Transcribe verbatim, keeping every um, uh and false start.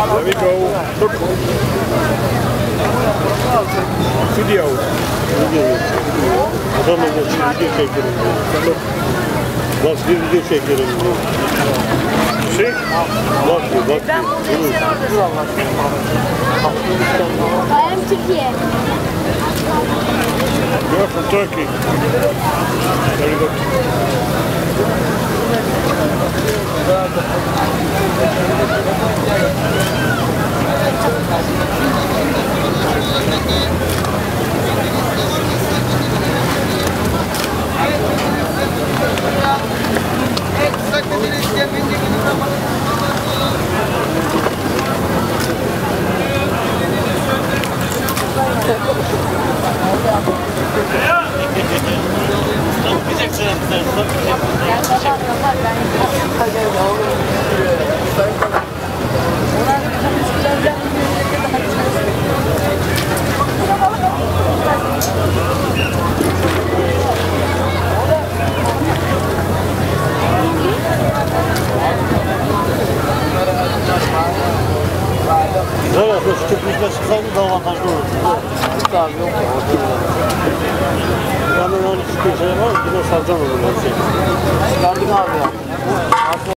There we go. Look. Video. Adamla video çekelim. Nasıl bir video çekelim? See? Bak diyor, bak Ben buradayım, sen oradasın. I am Türkiye. You're from Turkey. Very good. Güzel yapıyor, şu tüplükle çıksaydı daha avantajlı olur. Abi yok mu? Yani yani şu köşeye var, yine salcan olur her şey. Çıkardık abi ya.